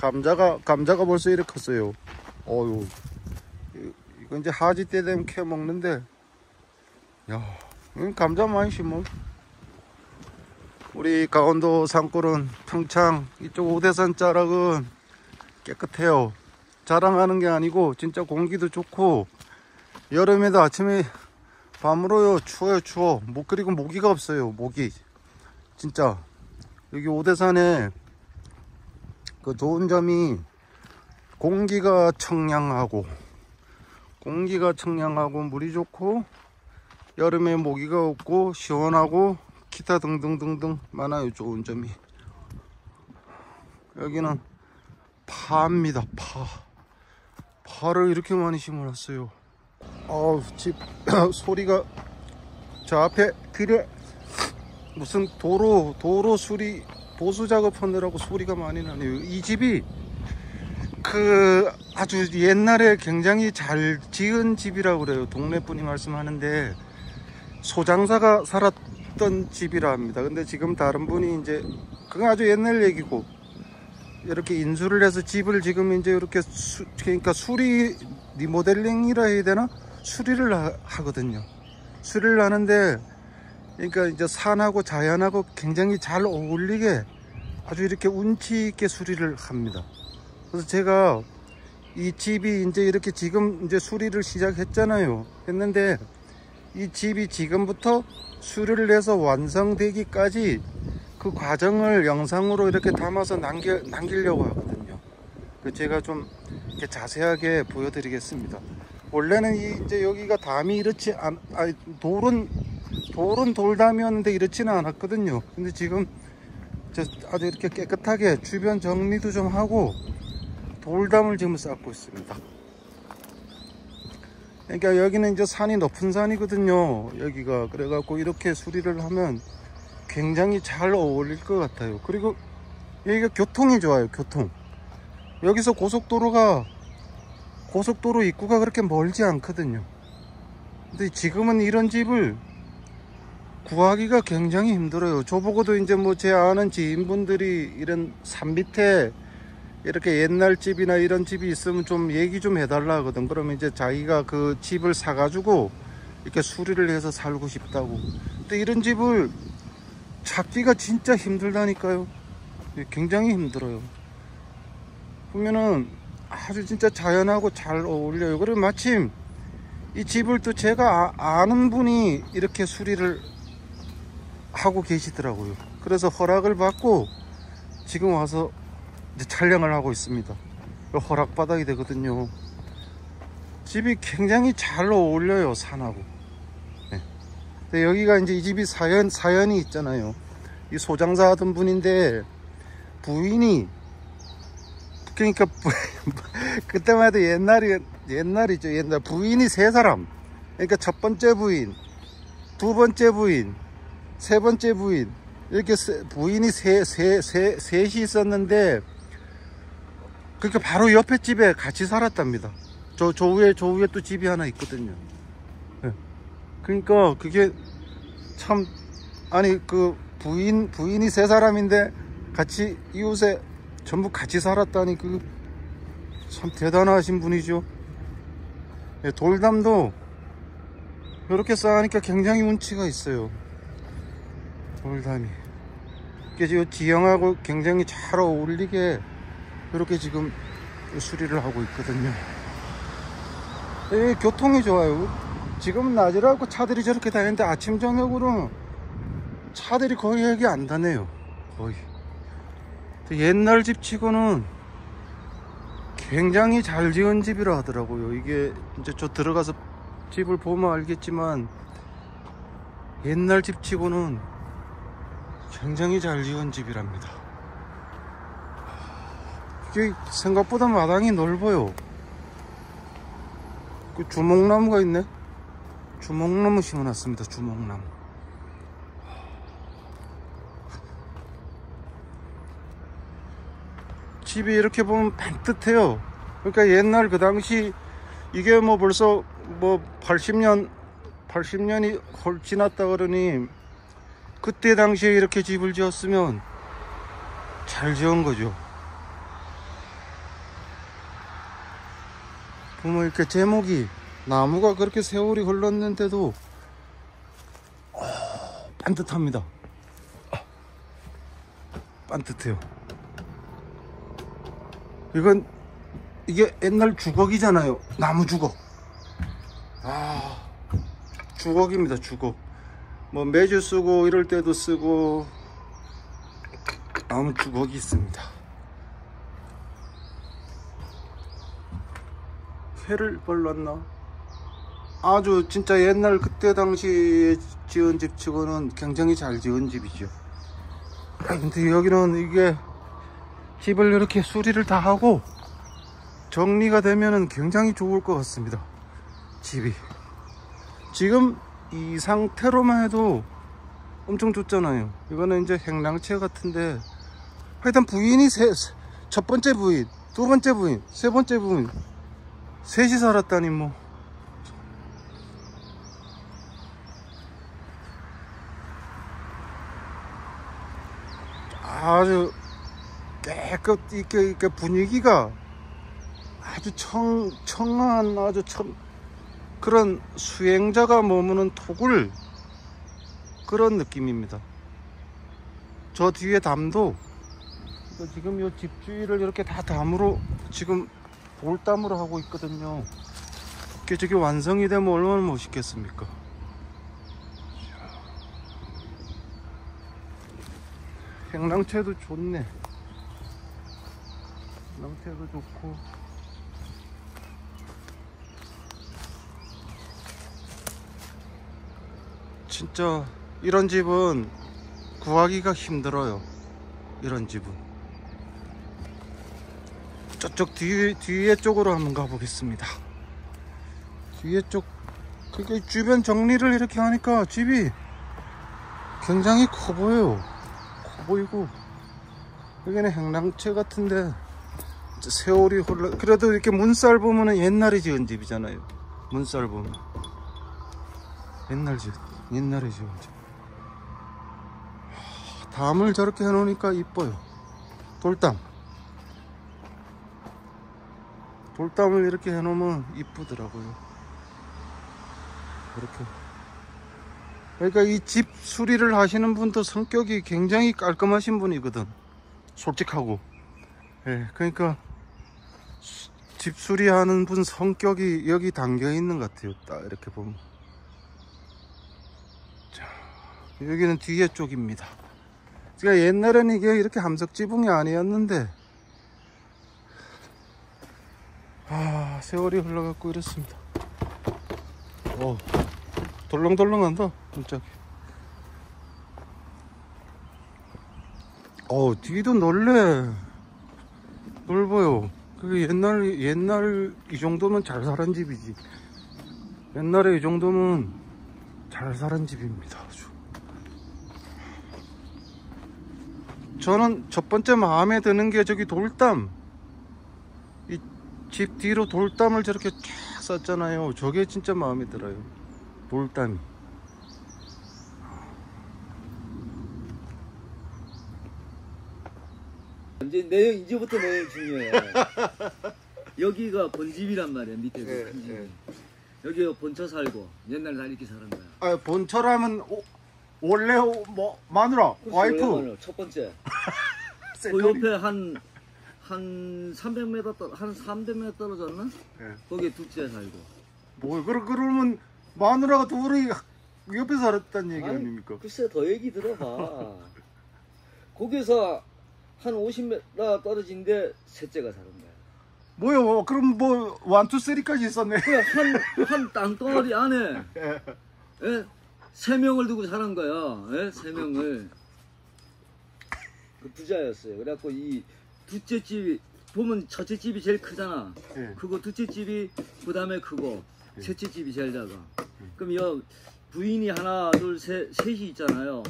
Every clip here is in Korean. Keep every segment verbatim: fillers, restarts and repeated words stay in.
감자가 감자가 벌써 이렇게 컸어요. 어유, 이거 이제 하지 때 되면 캐 먹는데, 야, 이건 감자 많이 심어. 우리 강원도 산골은 평창 이쪽 오대산 자락은 깨끗해요. 자랑하는 게 아니고 진짜 공기도 좋고, 여름에도 아침에 밤으로요 추워요. 추워. 목 그리고 모기가 없어요. 모기 진짜. 여기 오대산에 그 좋은 점이 공기가 청량하고 공기가 청량하고 물이 좋고, 여름에 모기가 없고 시원하고 기타 등등등등 많아요. 좋은 점이. 여기는 파입니다. 파. 파를 이렇게 많이 심어놨어요. 어우, 집 소리가, 저 앞에 길에 무슨 도로 도로 수리 보수 작업하느라고 소리가 많이 나네요. 이 집이 그 아주 옛날에 굉장히 잘 지은 집이라고 그래요. 동네 분이 말씀하는데 소장사가 살았던 집이라 합니다. 근데 지금 다른 분이 이제, 그건 아주 옛날 얘기고, 이렇게 인수를 해서 집을 지금 이제 이렇게 수, 그러니까 수리 리모델링이라 해야 되나? 수리를 하, 하거든요. 수리를 하는데, 그러니까 이제 산하고 자연하고 굉장히 잘 어울리게 아주 이렇게 운치 있게 수리를 합니다. 그래서 제가 이 집이 이제 이렇게 지금 이제 수리를 시작했잖아요. 했는데 이 집이 지금부터 수리를 해서 완성되기까지 그 과정을 영상으로 이렇게 담아서 남겨, 남기려고 하거든요. 제가 좀 이렇게 자세하게 보여드리겠습니다. 원래는 이 이제 여기가 담이 이렇지 않, 아니 돌은 돌은 돌담이었는데 이렇지는 않았거든요. 근데 지금 아주 이렇게 깨끗하게 주변 정리도 좀 하고 돌담을 지금 쌓고 있습니다. 그러니까 여기는 이제 산이 높은 산이거든요. 여기가. 그래갖고 이렇게 수리를 하면 굉장히 잘 어울릴 것 같아요. 그리고 여기가 교통이 좋아요. 교통. 여기서 고속도로가 고속도로 입구가 그렇게 멀지 않거든요. 근데 지금은 이런 집을 구하기가 굉장히 힘들어요. 저보고도 이제 뭐 제 아는 지인분들이 이런 산 밑에 이렇게 옛날 집이나 이런 집이 있으면 좀 얘기 좀 해달라 하거든. 그러면 이제 자기가 그 집을 사가지고 이렇게 수리를 해서 살고 싶다고. 근데 이런 집을 찾기가 진짜 힘들다니까요. 굉장히 힘들어요. 보면은 아주 진짜 자연하고 잘 어울려요. 그리고 마침 이 집을 또 제가 아, 아는 분이 이렇게 수리를 하고 계시더라고요. 그래서 허락을 받고 지금 와서 이제 촬영을 하고 있습니다. 허락 받아야 되거든요. 집이 굉장히 잘 어울려요, 산하고. 네. 근데 여기가 이제 이 집이 사연, 사연이 있잖아요. 이 소장사 하던 분인데 부인이, 그러니까 그때만 해도 옛날이 옛날이죠. 옛날 부인이 세 사람. 그러니까 첫 번째 부인, 두 번째 부인, 세 번째 부인, 이렇게 부인이 세, 세, 세, 셋이 있었는데, 그러니까 바로 옆에 집에 같이 살았답니다. 저, 저 위에, 저 위에 또 집이 하나 있거든요. 네. 그러니까 그게 참, 아니, 그 부인, 부인이 세 사람인데 같이 이웃에 전부 같이 살았다니, 그 참 대단하신 분이죠. 네, 돌담도 이렇게 쌓으니까 굉장히 운치가 있어요. 돌담이. 이게 지금 지형하고 굉장히 잘 어울리게 이렇게 지금 수리를 하고 있거든요. 네, 교통이 좋아요. 지금 낮이라고 차들이 저렇게 다니는데 아침 저녁으로는 차들이 거의 여기 안 다녀요. 거의. 옛날 집 치고는 굉장히 잘 지은 집이라 하더라고요. 이게 이제 저 들어가서 집을 보면 알겠지만 옛날 집 치고는 굉장히 잘 지은 집이랍니다. 이게 생각보다 마당이 넓어요. 그 주목나무가 있네. 주목나무 심어놨습니다. 주목나무. 집이 이렇게 보면 반듯해요. 그러니까 옛날 그 당시 이게 뭐 벌써 뭐 팔십 년 팔십 년이 헐 지났다 그러니 그때 당시에 이렇게 집을 지었으면 잘 지은 거죠. 보면 이렇게 제목이 나무가 그렇게 세월이 흘렀는데도 어, 반듯합니다. 반듯해요. 이건 이게 옛날 주걱이잖아요. 나무 주걱. 아, 주걱입니다. 주걱. 뭐 매주 쓰고 이럴 때도 쓰고 나무 주걱이 있습니다. 해를 벌렀나? 아주 진짜 옛날 그때 당시에 지은 집 치고는 굉장히 잘 지은 집이죠. 아, 근데 여기는 이게 집을 이렇게 수리를 다 하고 정리가 되면은 굉장히 좋을 것 같습니다. 집이 지금 이 상태로만 해도 엄청 좋잖아요. 이거는 이제 행랑채 같은데 하여튼 부인이 세, 첫 번째 부인, 두 번째 부인, 세 번째 부인 셋이 살았다니 뭐. 아주 깨끗 이렇게, 이렇게 분위기가 아주 청, 청한 아주 청, 그런 수행자가 머무는 토굴 그런 느낌입니다. 저 뒤에 담도 지금 이 집주위를 이렇게 다 담으로 지금 돌담으로 하고 있거든요. 이게 저게 완성이 되면 얼마나 멋있겠습니까? 행랑채도 좋네. 행랑채도 좋고 진짜 이런 집은 구하기가 힘들어요. 이런 집은 저쪽 뒤, 뒤에 쪽으로 한번 가보겠습니다. 뒤에 쪽 그게 주변 정리를 이렇게 하니까 집이 굉장히 커 보여요. 커 보이고 여기는 행랑채 같은데 세월이 흘러 그래도 이렇게 문살 보면은 옛날에 지은 집이잖아요. 문살 보면 옛날 집 옛날에 지은 집. 담을 저렇게 해놓으니까 이뻐요. 돌담 돌담을 이렇게 해놓으면 이쁘더라고요. 이렇게. 그러니까 이 집 수리를 하시는 분도 성격이 굉장히 깔끔하신 분이거든. 솔직하고. 예, 그러니까 집 수리하는 분 성격이 여기 담겨 있는 것 같아요. 딱 이렇게 보면. 자, 여기는 뒤에 쪽입니다. 그러니까 옛날에는 이게 이렇게 함석 지붕이 아니었는데 아, 세월이 흘러갖고 이렇습니다. 어, 덜렁덜렁한다 깜짝이. 어, 뒤도 넓네. 넓어요. 그게 옛날 옛날 이 정도면 잘 살은 집이지. 옛날에 이 정도면 잘 살은 집입니다. 아주. 저는 첫 번째 마음에 드는 게 저기 돌담. 이 집 뒤로 돌담을 저렇게 쫙 쌌잖아요. 저게 진짜 마음에 들어요. 돌담이. 이제 내용 이제부터 내용 중요해. 여기가 본집이란 말이야. 밑에 네, 큰 집. 네. 여기 본처 살고 옛날에 다 이렇게 사는 거야. 아, 본처라면 오, 원래 오, 뭐 마누라 와이프 원래 첫 번째. 그 옆에 한 한 삼백 미터 떨, 한 삼백 미터 떨어졌나? 네. 거기에 둘째 살고. 뭐 그러 그러면 마누라가 둘이 옆에 살았다는 얘기 아니, 아닙니까? 글쎄 더 얘기 들어봐. 거기서 한 오십 미터 떨어진데 셋째가 사는 거야. 뭐요? 그럼 뭐 원투 쓰리까지 있었네. 한한 땅덩어리 안에 예. 예? 세 명을 두고 사는 거야. 예? 세 명을. 그 부자였어요. 그래갖고 이 둘째 집이 보면 첫째 집이 제일 크잖아. 예. 그거 둘째 집이 그 다음에 크고 예. 셋째 집이 제일 작아. 그럼 여 부인이 하나 둘 셋 셋이 있잖아요.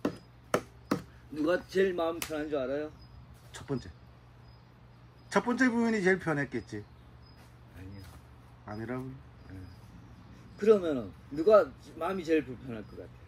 누가 제일 마음 편한 줄 알아요? 첫 번째. 첫 번째 부인이 제일 편했겠지. 아니요. 아니라고. 그러면은 누가 마음이 제일 불편할 것 같아?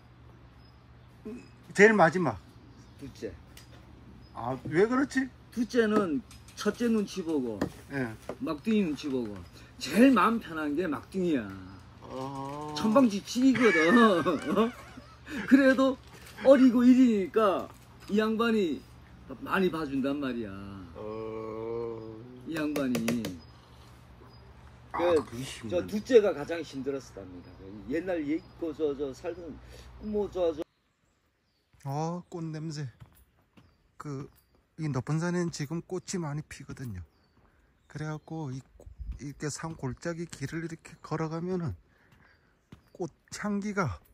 제일 마지막. 둘째. 아, 왜 그렇지? 둘째는 첫째 눈치 보고 예. 막둥이 눈치 보고 제일 마음 편한 게 막둥이야. 아... 천방지축이거든. 어? 그래도 어리고 일이니까 이 양반이 많이 봐준단 말이야. 어... 이 양반이. 아, 그, 그게 힘든... 저 둘째가 가장 힘들었답니다. 옛날 얘기고 저 저 살던 뭐 저 저. 아, 꽃 냄새. 그 이 높은 산에는 지금 꽃이 많이 피거든요. 그래갖고 이 이렇게 산 골짜기 길을 이렇게 걸어가면은 꽃 향기가